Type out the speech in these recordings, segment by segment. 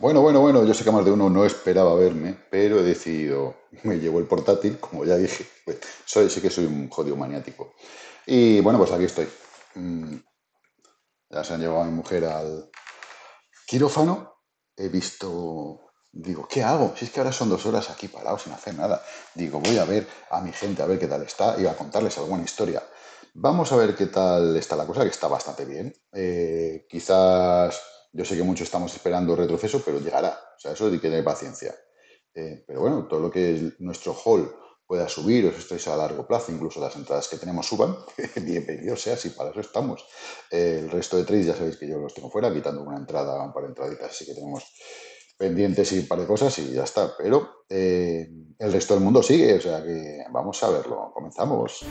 Bueno, yo sé que más de uno no esperaba verme, pero he decidido, me llevo el portátil, como ya dije, pues sí que soy un jodido maniático. Y bueno, pues aquí estoy. Mm, Ya se han llevado a mi mujer al quirófano, he visto, digo, ¿qué hago? Si es que ahora son 2 horas aquí parado sin hacer nada. Digo, voy a ver a mi gente, a ver qué tal está y a contarles alguna historia. Vamos a ver qué tal está la cosa, que está bastante bien. Quizás, yo sé que muchos estamos esperando retroceso, pero llegará. O sea, eso hay que tener paciencia. Pero bueno, todo lo que es nuestro hall pueda subir, o si estáis a largo plazo, incluso las entradas que tenemos suban, bienvenido sea, si para eso estamos. El resto de trades ya sabéis que yo los tengo fuera, quitando una entrada, un par de entraditas, así que tenemos pendientes y un par de cosas y ya está. Pero el resto del mundo sigue, o sea que vamos a verlo. Comenzamos.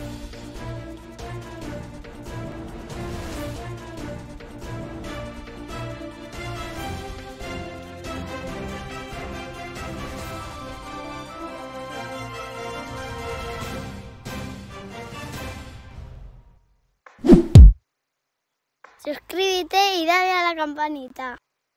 Suscríbete y dale a la campanita.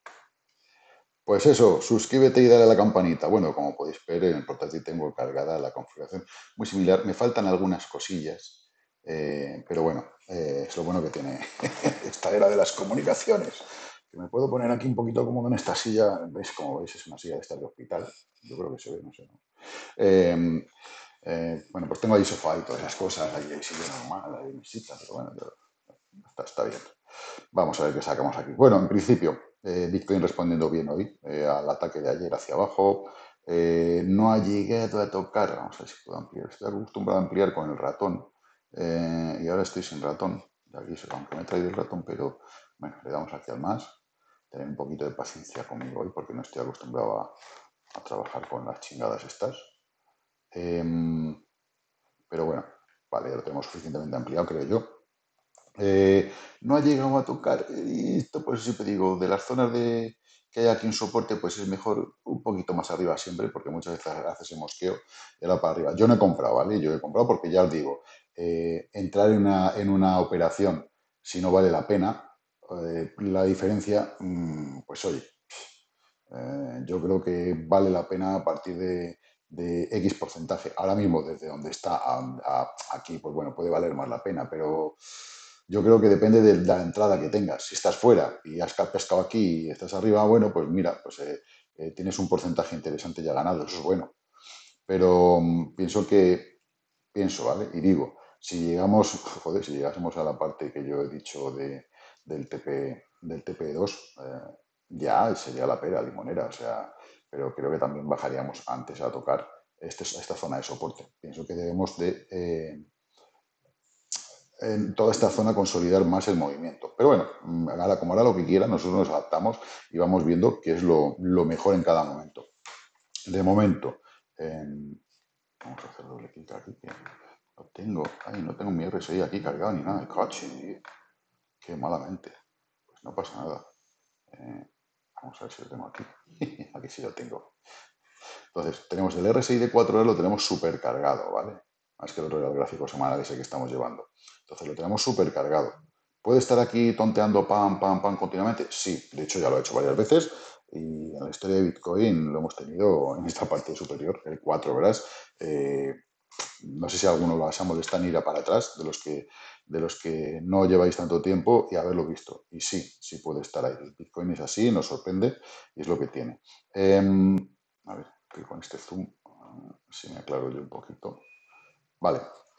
Pues eso, suscríbete y dale a la campanita. Bueno, como podéis ver, en el portátil tengo cargada la configuración muy similar. Me faltan algunas cosillas, pero bueno, es lo bueno que tiene esta era de las comunicaciones. Que me puedo poner aquí un poquito cómodo en esta silla. ¿Veis? Como veis, es una silla de esta de hospital. Yo creo que se ve, no sé, ¿no? Eh, bueno, pues tengo ahí sofá y todas esas cosas. Ahí hay silla normal, hay mesita, pero bueno, está bien. Vamos a ver qué sacamos aquí. Bueno, en principio, Bitcoin respondiendo bien hoy al ataque de ayer hacia abajo. No ha llegado a tocar, vamos a ver si puedo ampliar. Estoy acostumbrado a ampliar con el ratón y ahora estoy sin ratón. De aquí, aunque me he traído el ratón, pero bueno, le damos aquí al más. Tener un poquito de paciencia conmigo hoy porque no estoy acostumbrado a trabajar con las chingadas estas. Em, pero bueno, vale, ya lo tenemos suficientemente ampliado, creo yo. No ha llegado a tocar. Y esto, pues siempre digo, de las zonas que hay aquí en soporte, pues es mejor un poquito más arriba siempre, porque muchas veces haces ese mosqueo y ahora para arriba. Yo no he comprado, ¿vale? Yo he comprado porque ya os digo, entrar en una operación si no vale la pena, la diferencia, pues oye, yo creo que vale la pena a partir de X porcentaje. Ahora mismo, desde donde está aquí, pues bueno, puede valer más la pena, pero yo creo que depende de la entrada que tengas. Si estás fuera y has pescado aquí y estás arriba, bueno, pues mira, pues tienes un porcentaje interesante ya ganado, eso es bueno. Pero pienso, ¿vale? Y digo, si llegamos, joder, si llegásemos a la parte que yo he dicho del TP2, ya sería la pera limonera, o sea, pero creo que también bajaríamos antes a tocar esta zona de soporte. Pienso que debemos de, en toda esta zona, consolidar más el movimiento. Pero bueno, como hará lo que quiera, nosotros nos adaptamos y vamos viendo qué es lo mejor en cada momento. De momento, vamos a hacer doble clic aquí, que no tengo mi RSI aquí cargado ni nada. Coche, qué malamente. Pues no pasa nada. Vamos a ver si lo tengo aquí. Aquí sí lo tengo. Entonces, tenemos el RSI de 4 horas, lo tenemos súper cargado, ¿vale? Más que el otro gráfico semanal ese que estamos llevando. Entonces, lo tenemos súper cargado. ¿Puede estar aquí tonteando pam, pam, pam continuamente? Sí, de hecho ya lo he hecho varias veces y en la historia de Bitcoin lo hemos tenido en esta parte superior, el 4 horas. No sé si alguno lo vas a molestar en ir a para atrás, de los que no lleváis tanto tiempo y haberlo visto. Y sí, sí puede estar ahí. El Bitcoin es así, nos sorprende y es lo que tiene. A ver, que con este zoom, si me aclaro yo un poquito. Vale.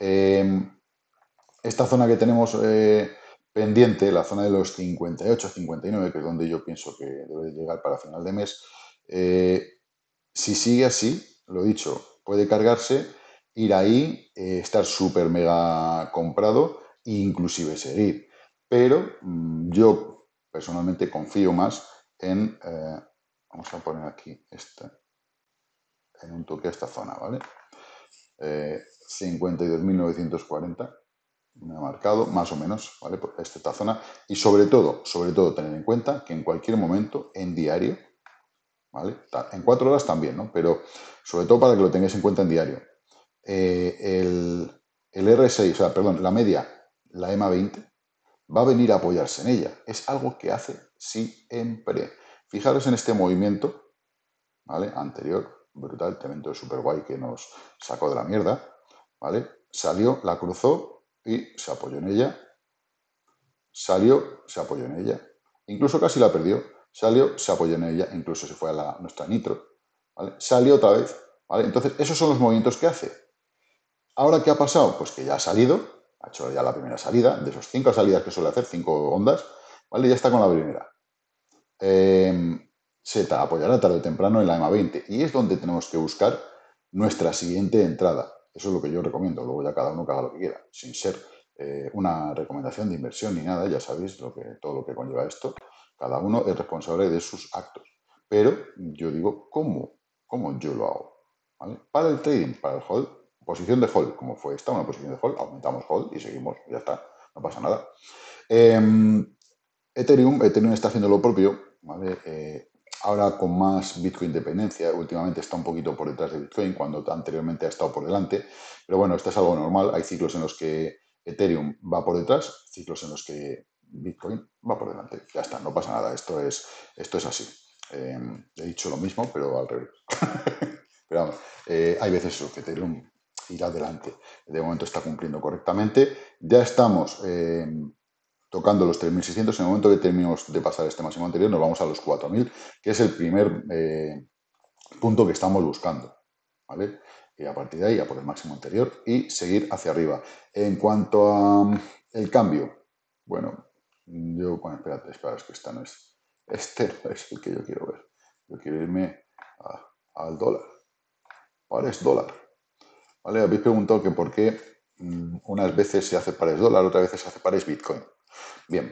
Esta zona que tenemos pendiente, la zona de los 58, 59, que es donde yo pienso que debe llegar para final de mes, si sigue así, lo dicho, puede cargarse, ir ahí, estar súper mega comprado e inclusive seguir. Pero yo personalmente confío más vamos a poner aquí en un toque a esta zona, ¿vale? 52.940 me ha marcado, más o menos, ¿vale? Por esta zona. Y sobre todo, tener en cuenta que en cualquier momento, en diario, ¿vale? En 4 horas también, ¿no? Pero sobre todo para que lo tengáis en cuenta en diario. El R6, o sea, perdón, la media, la EMA 20, va a venir a apoyarse en ella. Es algo que hace siempre. Fijaros en este movimiento, ¿vale? Anterior, brutal, tremendo, súper guay que nos sacó de la mierda, ¿vale? Salió, la cruzó y se apoyó en ella, salió, se apoyó en ella, incluso casi la perdió, salió, se apoyó en ella, incluso se fue a nuestra nitro, ¿vale? Salió otra vez, ¿vale? Entonces, esos son los movimientos que hace. ¿Ahora qué ha pasado? Pues que ya ha salido, ha hecho ya la primera salida, de esos 5 salidas que suele hacer, 5 ondas, ¿vale? Ya está con la primera. Se apoyará tarde o temprano en la EMA 20 y es donde tenemos que buscar nuestra siguiente entrada. Eso es lo que yo recomiendo. Luego ya cada uno que haga lo que quiera, sin ser una recomendación de inversión ni nada. Ya sabéis todo lo que conlleva esto. Cada uno es responsable de sus actos. Pero yo digo, ¿cómo yo lo hago? ¿Vale? Para el trading, para el hold, posición de hold, como fue esta, una posición de hold, aumentamos hold y seguimos, ya está, no pasa nada. Ethereum está haciendo lo propio, ¿vale? Ahora con más Bitcoin dependencia, últimamente está un poquito por detrás de Bitcoin, cuando anteriormente ha estado por delante, pero bueno, esto es algo normal, hay ciclos en los que Ethereum va por detrás, ciclos en los que Bitcoin va por delante, ya está, no pasa nada, esto es así. He dicho lo mismo, pero al revés. Pero vamos, hay veces eso, que Ethereum irá adelante, de momento está cumpliendo correctamente, ya estamos tocando los 3.600, en el momento que terminemos de pasar este máximo anterior, nos vamos a los 4.000, que es el primer punto que estamos buscando, ¿vale? Y a partir de ahí, a por el máximo anterior y seguir hacia arriba. En cuanto a el cambio, bueno, bueno, espérate, es que este no es el que yo quiero ver. Yo quiero irme al dólar. Pares dólar. ¿Vale? Habéis preguntado que por qué unas veces se hace pares dólar, otras veces se hace pares Bitcoin. Bien,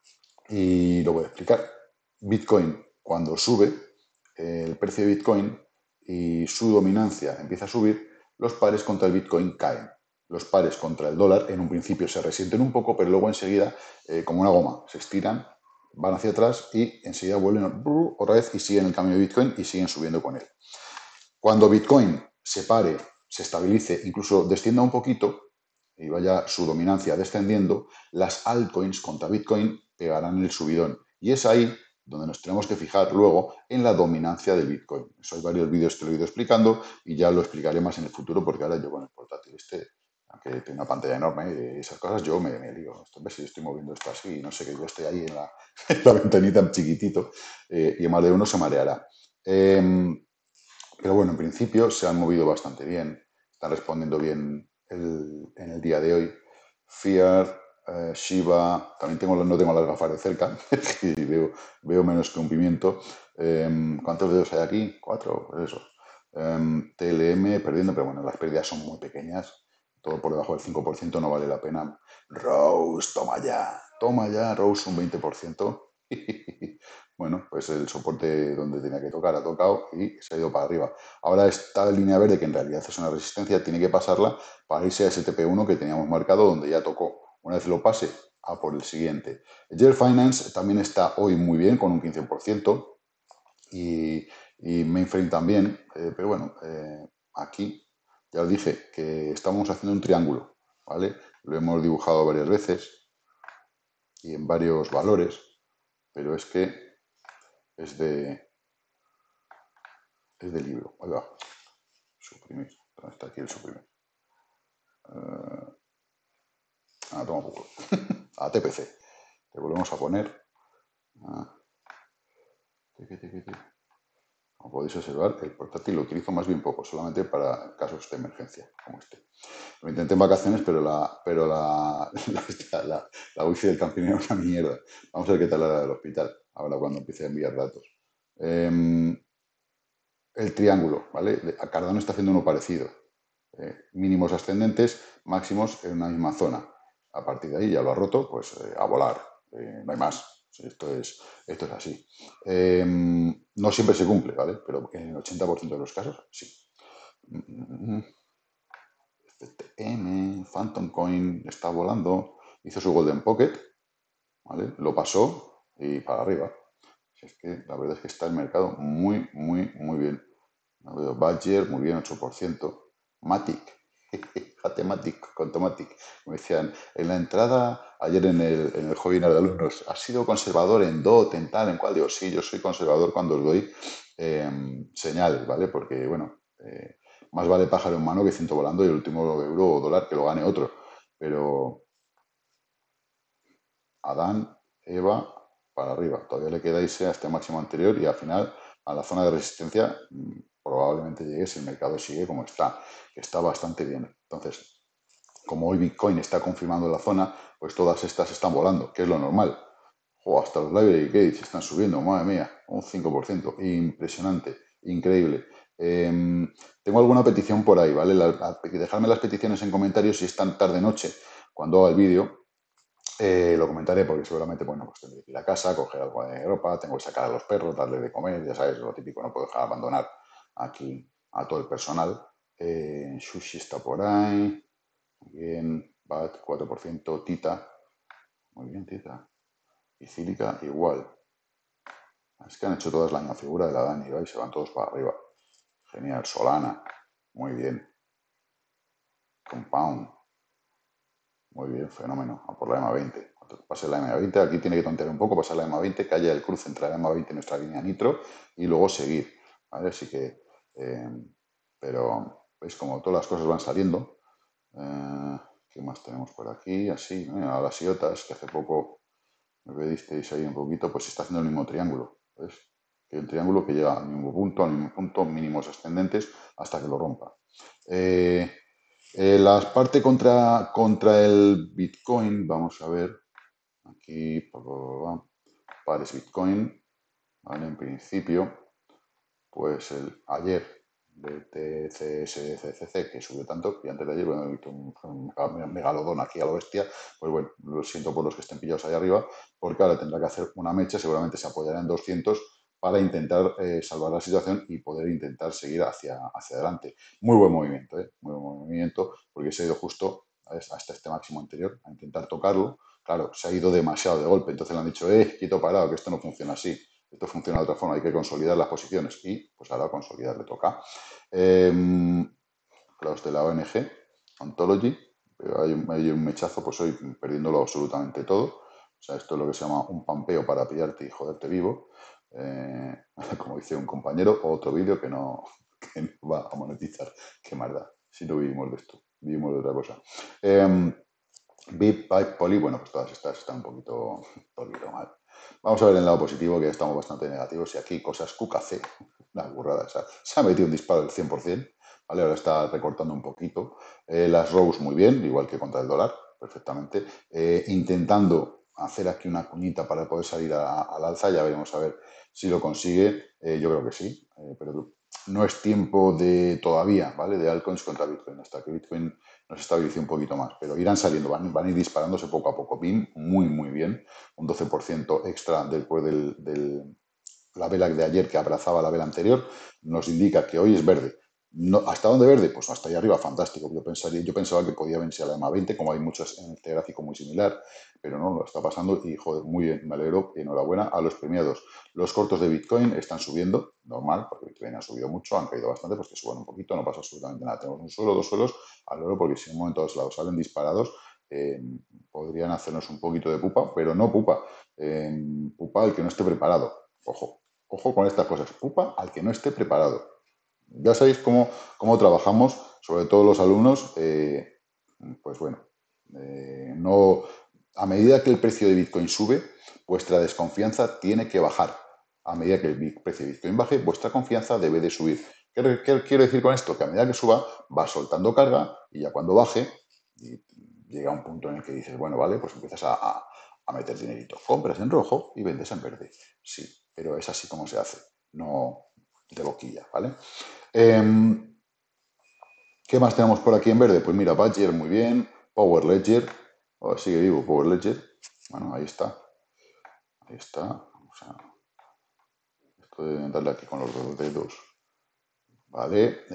y lo voy a explicar. Bitcoin, cuando sube, el precio de Bitcoin y su dominancia empieza a subir, los pares contra el Bitcoin caen. Los pares contra el dólar en un principio se resienten un poco, pero luego enseguida, como una goma, se estiran, van hacia atrás y enseguida vuelven otra vez y siguen el camino de Bitcoin y siguen subiendo con él. Cuando Bitcoin se pare, se estabilice, incluso descienda un poquito y vaya su dominancia descendiendo, las altcoins contra Bitcoin pegarán el subidón. Y es ahí donde nos tenemos que fijar luego en la dominancia del Bitcoin. Eso hay varios vídeos que lo he ido explicando y ya lo explicaré más en el futuro porque ahora yo con el portátil aunque tiene una pantalla enorme y esas cosas, yo me lío. Ves si estoy moviendo esto así, no sé, que yo estoy ahí en en la ventanita chiquitito y más de uno se mareará. Pero bueno, en principio se han movido bastante bien, están respondiendo bien en el día de hoy. Fiat, Shiba, también no tengo las gafas de cerca y veo menos que un pimiento. ¿Cuántos dedos hay aquí? 4, pues eso. TLM perdiendo, pero bueno, las pérdidas son muy pequeñas. Todo por debajo del 5% no vale la pena. Rose, toma ya, Rose un 20%. Bueno, pues el soporte donde tenía que tocar ha tocado y se ha ido para arriba. Ahora esta línea verde, que en realidad es una resistencia, tiene que pasarla para irse a STP1 que teníamos marcado donde ya tocó. Una vez lo pase, a por el siguiente. Gel Finance también está hoy muy bien, con un 15%, y Mainframe también, pero bueno, aquí ya os dije que estamos haciendo un triángulo, ¿vale? Lo hemos dibujado varias veces y en varios valores, pero es que es de libro. Ahí va. Suprimir. ¿Dónde está aquí el suprimir? Toma poco. A TPC. Le volvemos a poner. Como podéis observar, el portátil lo utilizo más bien poco, solamente para casos de emergencia, como este. Lo intenté en vacaciones, pero la wifi del camping era una mierda. Vamos a ver qué tal la del hospital, ahora cuando empiece a enviar datos. El triángulo, ¿vale? Cardano está haciendo uno parecido. Mínimos ascendentes, máximos en una misma zona. A partir de ahí ya lo ha roto, pues a volar. No hay más. Esto es así. No siempre se cumple, ¿vale? Pero en el 80% de los casos, sí. Phantom Coin está volando. Hizo su Golden Pocket, ¿vale? Lo pasó y para arriba. Es que la verdad es que está el mercado muy, muy, muy bien. Badger, muy bien, 8%. Matic, Atematic, con Tomatic. Me decían, en la entrada, ayer en el webinar de alumnos, ¿has sido conservador en DOT, en tal, en cual? Digo, sí, yo soy conservador cuando os doy señales, ¿vale? Porque, bueno, más vale pájaro en mano que ciento volando y el último euro o dólar que lo gane otro. Pero Adán, Eva, para arriba. Todavía le queda irse a este máximo anterior y al final a la zona de resistencia probablemente llegue si el mercado sigue como está, que está bastante bien. Entonces, como hoy Bitcoin está confirmando la zona, pues todas estas están volando, que es lo normal. Jo, hasta los library gates están subiendo, madre mía, un 5%. Impresionante, increíble. Tengo alguna petición por ahí, ¿vale? Dejadme las peticiones en comentarios si es tan tarde noche cuando haga el vídeo. Lo comentaré porque seguramente, bueno, pues tendré que ir a casa, coger algo de ropa, tengo que sacar a los perros, darle de comer, ya sabes, lo típico, no puedo dejar abandonar aquí a todo el personal. Sushi está por ahí, muy bien, BAT 4%, Tita, muy bien, Tita, y Cílica igual. Es que han hecho todas la misma figura de la Dani, ¿veis? Se van todos para arriba. Genial, Solana, muy bien. Compound, muy bien, fenómeno. A por la EMA 20. Cuando pase la EMA 20, aquí tiene que tontear un poco, pasar la EMA 20, que haya el cruce entre la EMA 20 y nuestra línea nitro, y luego seguir. ¿Vale? Así que, pero veis como todas las cosas van saliendo. ¿Qué más tenemos por aquí? Así, ¿no? A las IOTAS, que hace poco me pedisteis ahí un poquito, pues está haciendo el mismo triángulo. ¿Ves? Que un triángulo que llega al mismo punto, mínimos ascendentes, hasta que lo rompa. Las partes contra el Bitcoin, vamos a ver, aquí, pares Bitcoin, ¿vale? En principio, pues ayer del TCSCCC, que subió tanto, y antes de ayer, bueno, he visto un megalodón aquí a lo bestia, pues bueno, lo siento por los que estén pillados ahí arriba, porque ahora tendrá que hacer una mecha, seguramente se apoyará en 200 para intentar salvar la situación y poder intentar seguir hacia adelante. Muy buen movimiento, ¿eh? Muy buen movimiento, porque se ha ido justo hasta este máximo anterior a intentar tocarlo. Claro, se ha ido demasiado de golpe, entonces le han dicho, quieto parado, que esto no funciona así. Esto funciona de otra forma, hay que consolidar las posiciones y pues ahora consolidar le toca. Los de la ONG, Ontology, hay un mechazo, pues hoy perdiéndolo absolutamente todo. O sea, esto es lo que se llama un pampeo para pillarte y joderte vivo. Como dice un compañero, o otro vídeo que no va a monetizar. Qué maldad. Si no vivimos de esto, vivimos de otra cosa. VIP, Pipe, Poly, bueno, pues todas estas están un poquito mal. Vamos a ver el lado positivo, que estamos bastante negativos. Y aquí cosas QKC, una burrada. O sea, se ha metido un disparo del 100%, ¿vale? Ahora está recortando un poquito. Las Rose muy bien, igual que contra el dólar, perfectamente. Intentando hacer aquí una cuñita para poder salir al alza. Ya veremos a ver si lo consigue. Yo creo que sí, pero no es tiempo de todavía, ¿vale? De altcoins contra Bitcoin, hasta que Bitcoin nos estabilice un poquito más, pero irán saliendo, van a ir disparándose poco a poco. BIM, muy, muy bien, un 12% extra después la vela de ayer que abrazaba la vela anterior, nos indica que hoy es verde. No, ¿hasta dónde verde? Pues hasta ahí arriba, fantástico. Yo pensaba que podía venirse a la EMA 20, como hay muchos en este gráfico muy similar, pero no, lo está pasando y, joder, muy bien, me alegro, enhorabuena a los premiados. Los cortos de Bitcoin están subiendo, normal, porque Bitcoin ha subido mucho, han caído bastante, pues que suban un poquito, no pasa absolutamente nada. Tenemos un suelo, dos suelos, al oro, porque si en un momento a los lados salen disparados, podrían hacernos un poquito de pupa, pero no pupa. Pupa el que no esté preparado. Ojo con estas cosas. Pupa al que no esté preparado. Ya sabéis cómo trabajamos, sobre todo los alumnos, pues bueno, no, a medida que el precio de Bitcoin sube, vuestra desconfianza tiene que bajar. A medida que el precio de Bitcoin baje, vuestra confianza debe de subir. ¿Qué quiero decir con esto? Que a medida que suba, va soltando carga y ya cuando baje, y llega un punto en el que dices, bueno, vale, pues empiezas a meter dinerito. Compras en rojo y vendes en verde. Sí, pero es así como se hace, no de boquilla, ¿vale? ¿Qué más tenemos por aquí en verde? Pues mira, Badger muy bien, Power Ledger, sigue vivo Power Ledger, bueno, ahí está, o sea, esto de darle aquí con los dos dedos, ¿vale?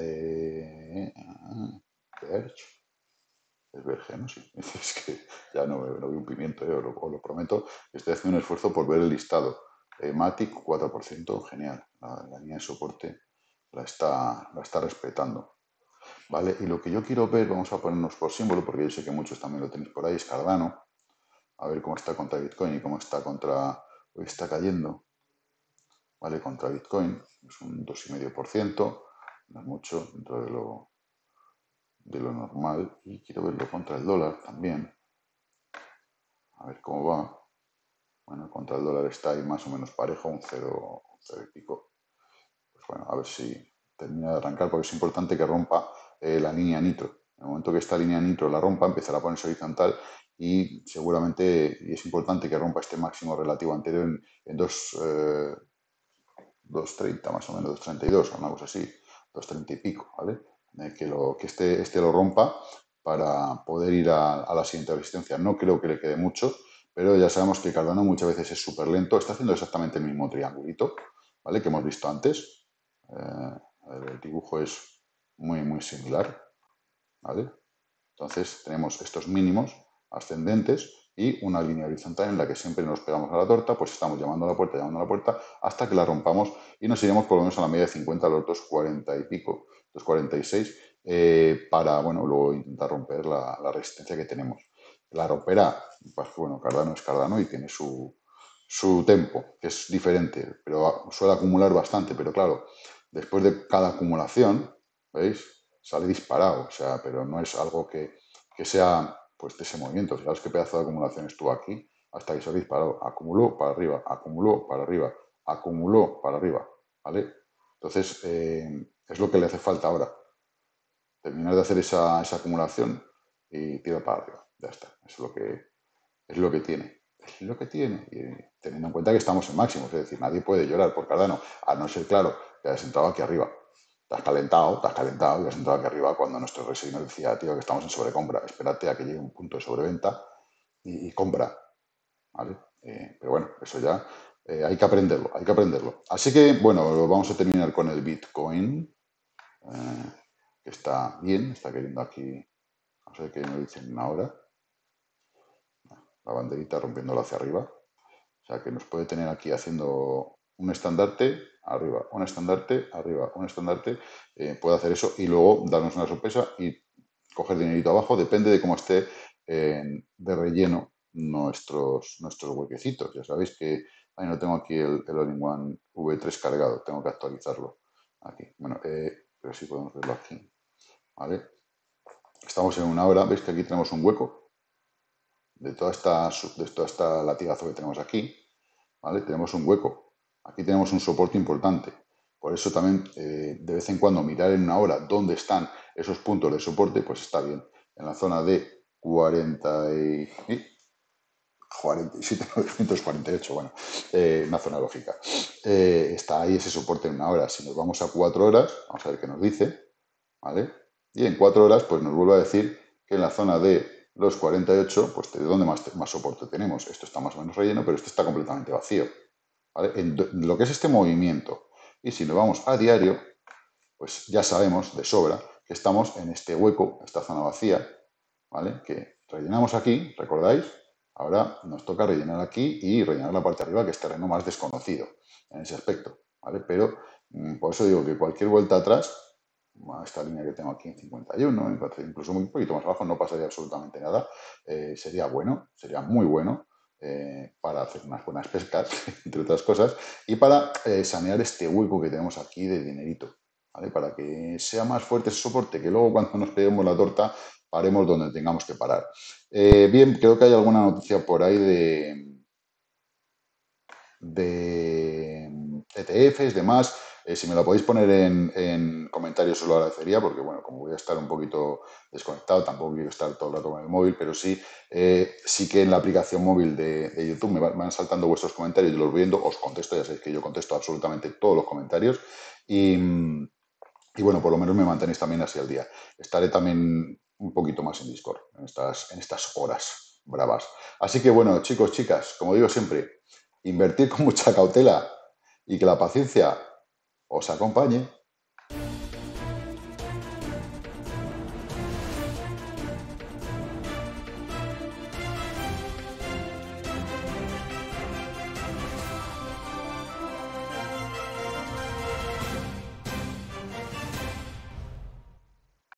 Verge, es Verge, ¿no? Sí, es que ya no veo un pimiento, os lo prometo, estoy haciendo un esfuerzo por ver el listado. Matic 4%, genial, la línea de soporte la está respetando. ¿vale? Y lo que yo quiero ver, vamos a ponernos por símbolo, porque yo sé que muchos también lo tenéis por ahí, es Cardano. A ver cómo está contra Bitcoin y cómo está contra... Hoy está cayendo, ¿vale? Contra Bitcoin, es un 2,5%, no es mucho dentro de lo normal. Y quiero verlo contra el dólar también, a ver cómo va. Bueno, contra el dólar está ahí más o menos parejo, un 0, y pico. Pues bueno, a ver si termina de arrancar, porque es importante que rompa la línea nitro. En el momento que esta línea nitro la rompa, empezará a ponerse horizontal y seguramente, y es importante que rompa este máximo relativo anterior en 2,30 más o menos, 2,32, una cosa así, 2,30 y pico, ¿vale? Que este lo rompa para poder ir a la siguiente resistencia. No creo que le quede mucho, pero ya sabemos que Cardano muchas veces es súper lento. Está haciendo exactamente el mismo triangulito, ¿vale? Que hemos visto antes. El dibujo es muy, muy similar, ¿vale? Entonces tenemos estos mínimos ascendentes y una línea horizontal en la que siempre nos pegamos a la torta, pues estamos llamando a la puerta, hasta que la rompamos y nos iremos por lo menos a la media de 50, a los 2,40 y pico, 2,46, para, bueno, luego intentar romper la resistencia que tenemos. La romperá, pues bueno, Cardano es Cardano y tiene su tempo, que es diferente, pero suele acumular bastante, pero claro, después de cada acumulación, ¿veis? Sale disparado, o sea, pero no es algo que sea pues de ese movimiento. Fijaos qué pedazo de acumulación estuvo aquí hasta que sale disparado. Acumuló para arriba, acumuló para arriba, acumuló para arriba, ¿vale? Entonces, es lo que le hace falta ahora. Terminar de hacer esa acumulación y tira para arriba. Ya está. Es lo que tiene. Es lo que tiene. Y teniendo en cuenta que estamos en máximos, es decir, nadie puede llorar por Cardano, a no ser, claro, que hayas entrado aquí arriba. Te has calentado y has entrado aquí arriba cuando nuestro RSI nos decía, tío, que estamos en sobrecompra. Espérate a que llegue un punto de sobreventa y compra, ¿vale? Pero bueno, eso ya hay que aprenderlo, hay que aprenderlo. Así que, bueno, vamos a terminar con el Bitcoin, que está bien, está queriendo aquí, vamos a ver qué me dicen ahora, la banderita rompiéndolo hacia arriba. O sea, que nos puede tener aquí haciendo un estandarte arriba, un estandarte arriba, un estandarte. Puede hacer eso y luego darnos una sorpresa y coger dinerito abajo. Depende de cómo esté de relleno nuestros huequecitos. Ya sabéis que ahí no tengo aquí el All-in-One V3 cargado. Tengo que actualizarlo aquí. Bueno, pero sí podemos verlo aquí. ¿Vale? Estamos en una hora. ¿Veis que aquí tenemos un hueco? De toda esta latigazo que tenemos aquí, ¿vale? Tenemos un hueco. Aquí tenemos un soporte importante. Por eso también, de vez en cuando, mirar en una hora dónde están esos puntos de soporte, pues está bien. En la zona de 47,948, bueno, una zona lógica. Está ahí ese soporte en una hora. Si nos vamos a 4 horas, vamos a ver qué nos dice, ¿vale? Y en 4 horas, pues nos vuelve a decir que en la zona de los 48, pues de dónde más soporte tenemos. Esto está más o menos relleno, pero esto está completamente vacío, ¿vale? En lo que es este movimiento. Y si nos vamos a diario, pues ya sabemos de sobra que estamos en este hueco, esta zona vacía, ¿vale? Que rellenamos aquí, ¿recordáis? Ahora nos toca rellenar aquí y rellenar la parte de arriba, que es terreno más desconocido en ese aspecto, ¿vale? Pero por eso digo que cualquier vuelta atrás, esta línea que tengo aquí en 51, incluso un poquito más abajo, no pasaría absolutamente nada. Sería bueno, sería muy bueno para hacer unas buenas pescas, entre otras cosas, y para sanear este hueco que tenemos aquí de dinerito, ¿vale? Para que sea más fuerte ese soporte, que luego cuando nos peguemos la torta paremos donde tengamos que parar. Bien, creo que hay alguna noticia por ahí de ETFs, demás. Si me la podéis poner en comentarios os lo agradecería, porque bueno, como voy a estar un poquito desconectado, tampoco quiero estar todo el rato con el móvil, pero sí que en la aplicación móvil de YouTube me van saltando vuestros comentarios, yo los voy viendo, os contesto, ya sabéis que yo contesto absolutamente todos los comentarios y bueno, por lo menos me mantenéis también así al día. Estaré también un poquito más en Discord en estas horas bravas. Así que bueno, chicos, chicas, como digo siempre, invertir con mucha cautela y que la paciencia os acompañe.